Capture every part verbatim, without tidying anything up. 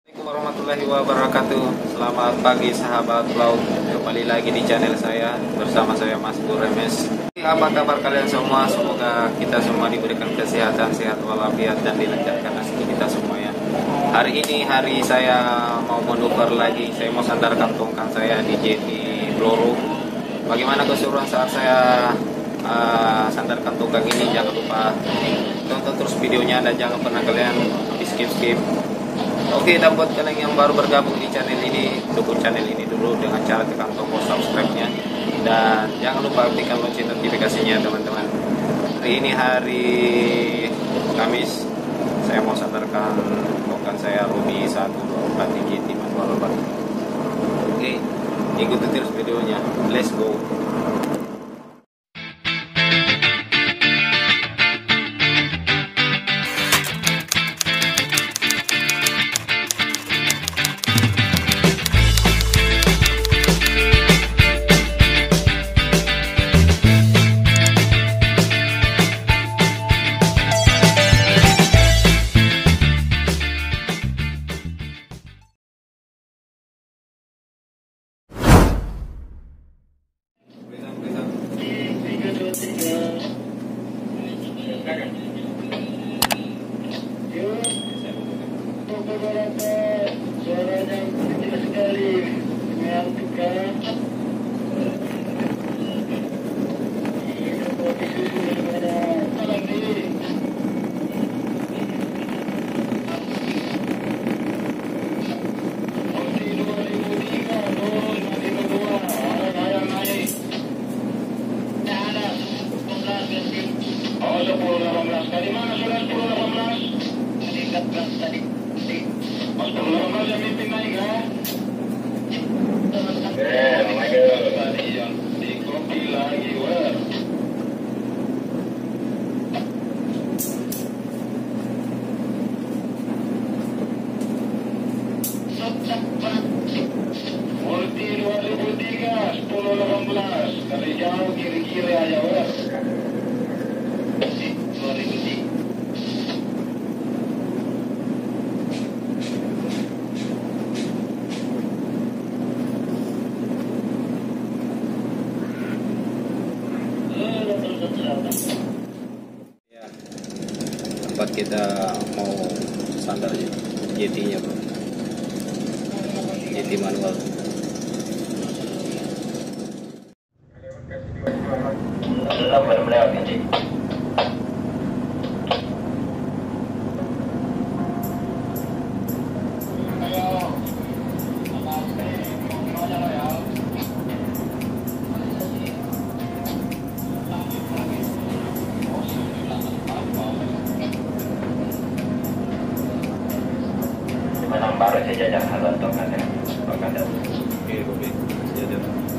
Assalamualaikum warahmatullahi wabarakatuh. Selamat pagi sahabat laut. Kembali lagi di channel saya bersama saya Mas Buremes. Apa kabar kalian semua? Semoga kita semua diberikan kesehatan, sehat walafiat dan dilancarkan rezeki kita semua ya. Hari ini hari saya mau manuver lagi. Saya mau sandarkan tongkang saya di jeti peluru. Bagaimana keseruan saat saya uh, sandarkan tongkang ini? Jangan lupa tonton terus videonya dan jangan pernah kalian skip skip. Oke, dan buat kalian yang baru bergabung di channel ini, dukung channel ini dulu dengan cara tekan tombol subscribe-nya dan jangan lupa aktifkan lonceng notifikasinya teman-teman. Hari ini hari Kamis, saya mau sandarkan tongkang saya Ruby seratus dua puluh empat G T manual obat. Oke, ikuti terus videonya. Let's go. Suaranya kecil sekali, mengantukkan. Ini posisi daripada salam diri. Posisi dua ribu tiga, turun dua ribu dua, ada naik. Ada sepuluh delapan belas. Oh, sepuluh delapan belas. Dari mana sudah sepuluh delapan belas? Tadi empat belas tadi. Mas sepuluh delapan belas yang mimpin naik ya? Eh, Michael tadi yang di kopi lagi, wah. Multi dua ribu tiga, sepuluh delapan belas. Dari jauh kiri-kiri aja, wah. dua ribu tiga. Ya, tempat kita mau sandar jetinya bro, jeti manual. Baru saya jajan halal tongkat ya, tongkat ya. Oke, oke, jajan.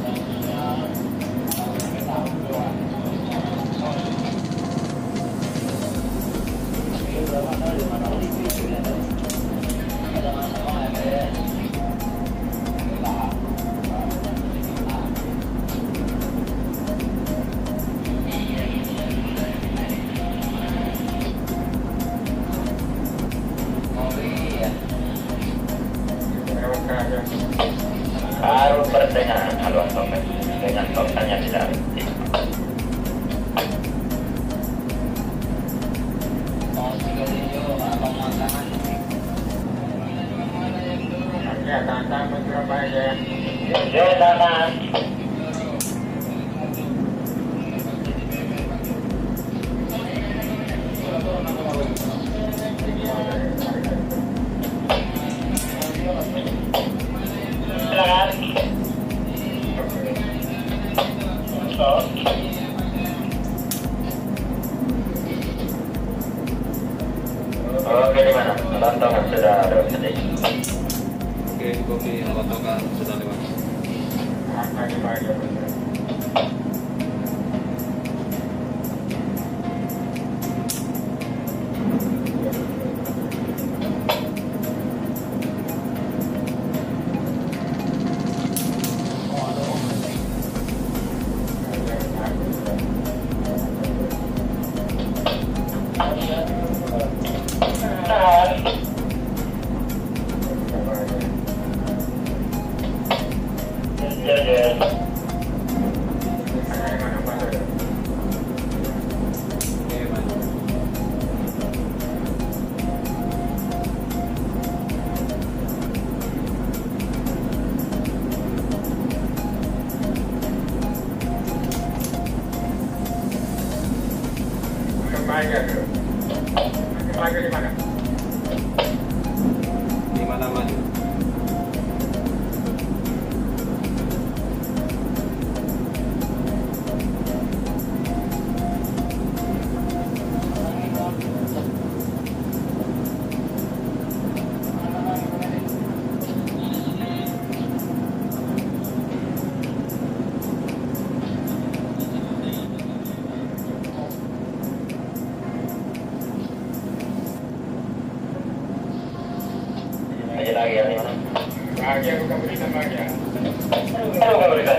Baru berdengar haluan tongkat dengan tongkatnya tidak berhenti. Ya, tantang Surabaya. Ya, tantang. Oke, di mana? Tontongan sudah ada sedih. Oke, kopi tongkang sudah lewat. Apa di mana? Lagi di mana? Di mana maju? Lagi lagi ya, di mana? Lagi aku akan berikan lagi ya. Ayo kamu berikan.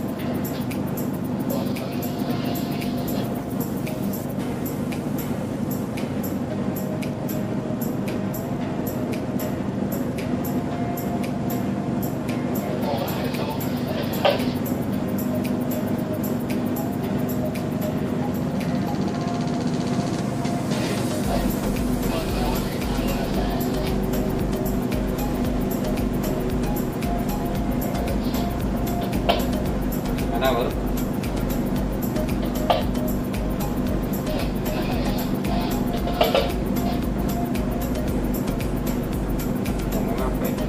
Mana bro? Ngomong apa ya?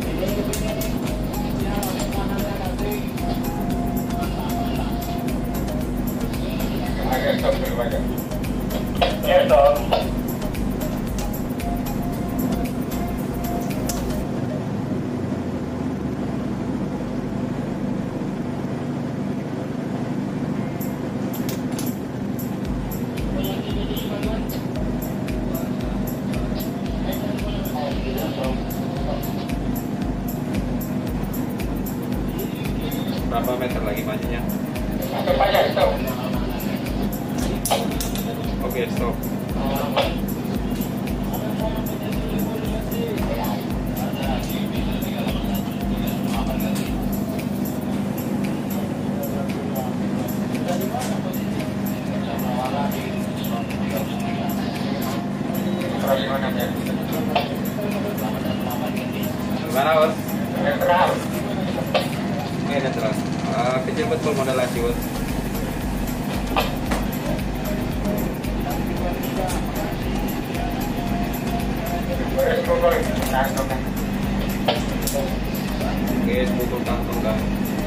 Lagi stop dulu aja. Ya, stop. Berapa meter lagi majunya? Stop aja, stop. Oke, stop. Terus gimana ya? Gimana bos? Netral. Oke, netral. Uh, kecil betul modelasi bos. Boleh pukul. Nah, stop. Oke, pukul kantong kan.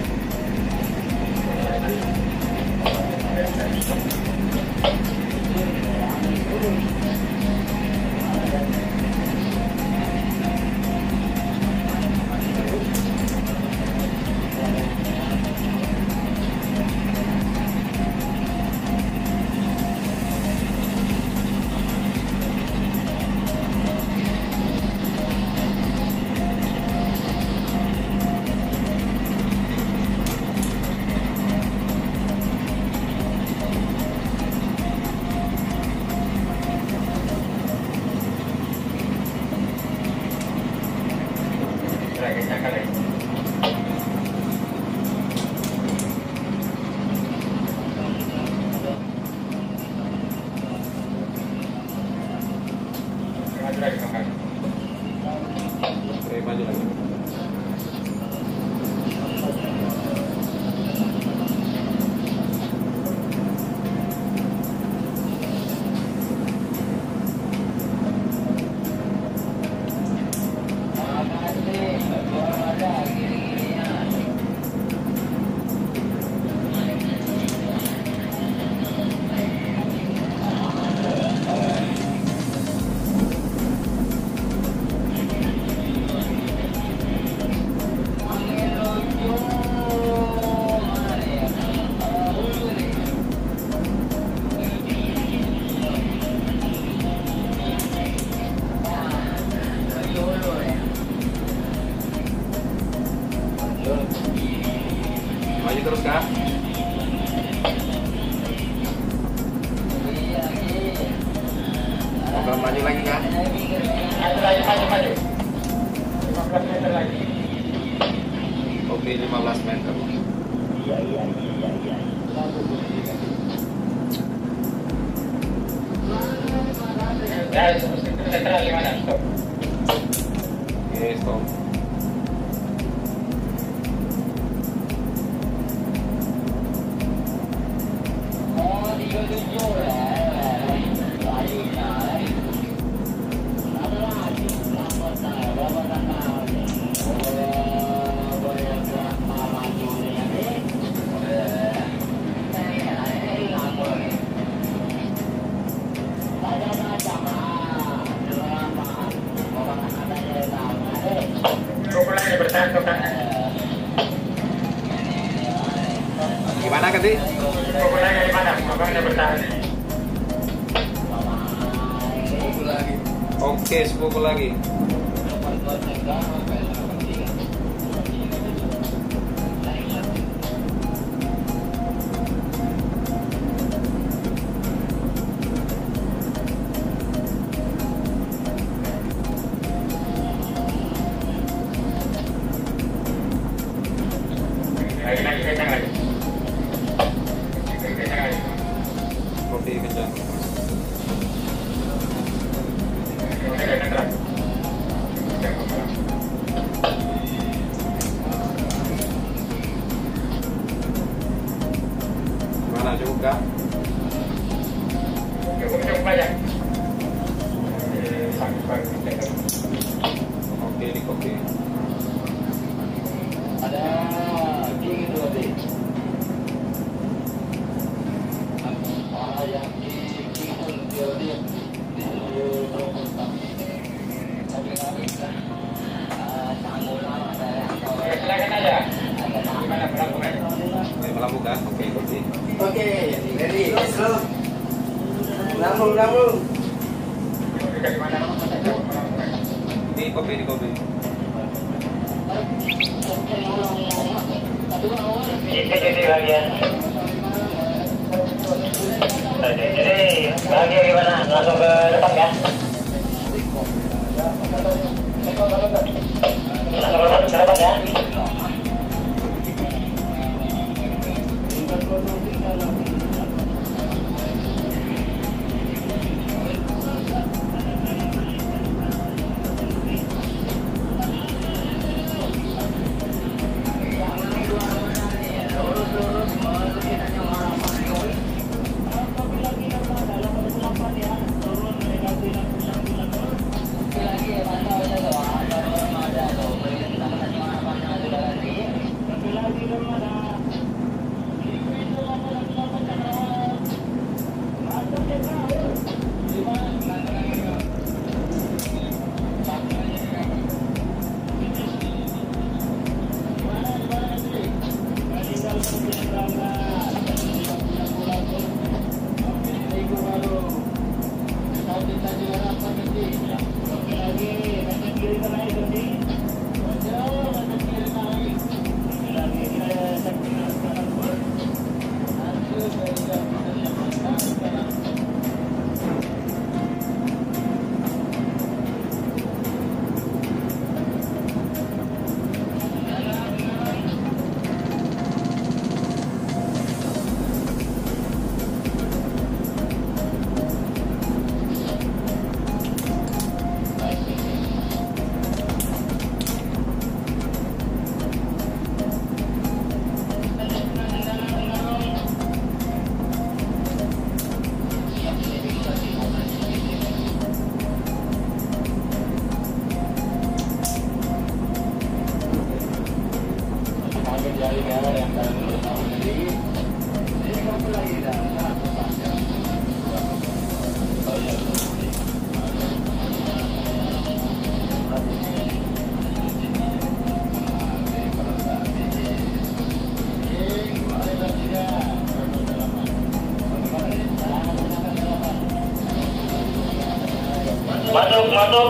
Lagi cakap lagi. Maju lagi, makan. Oke, maju lagi. Maju terus kah? Mau maju lagi kah? Maju lagi, maju, maju. lima belas meter lagi. Oke, lima belas meter. Ya, netral di mana? Stop. Oke, stop. lagi? Pukul lagi di mana? Abangnya bertahan. Oke, sepuluh lagi. Lagi lagi kencang lagi. Kencang lagi. Kopi kencang. Kencang kencang. Mana cukup kah? Cukup cukup aja. Sampai Oke, di kopi. Ada tinggi dua D. Yang di tinggi dua D di Robot tapi tapi silakan aja. Gimana berlakukan? Oke, melakukan. Oke, kopi. Oke, ready, let's go. Lambung, lambung. Dari mana? Di kopi, di kopi. Jadi jadi bagian. Jadi bagian gimana? Langsung ke depan ya? Langsung ke depan ya? Masuk, masuk.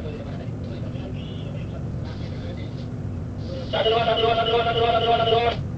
Satu dua, satu dua, satu dua, satu dua, satu dua, satu dua.